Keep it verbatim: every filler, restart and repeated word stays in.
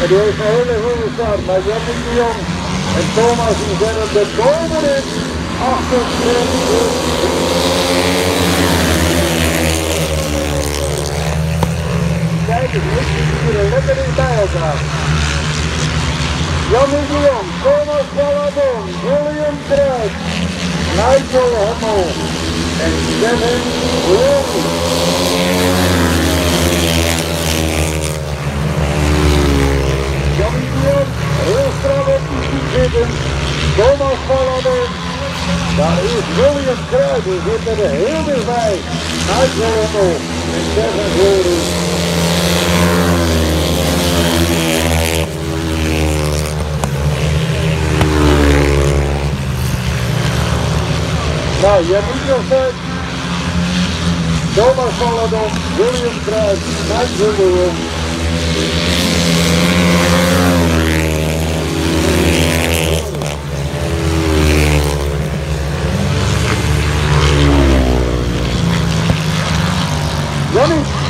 En die heeft een hele goede start. Maar Jannie de Jong en Thomas die zetten de bomen in. Achter Kijk eens, hier er lekker in bij elkaar. Jannie de Jong, Thomas Balladon, William Kruis, Nigel Hemmel en Kevin Long. Jannie de Jong, heel strak op die zitten. Thomas Balladon, daar is William Kruis, die zit er heel dichtbij. Nigel Hemmel en Kevin Long. Nou, je moet nog steeds Thomas Balladon, William Kruis, Nigel de Jong. Jannie.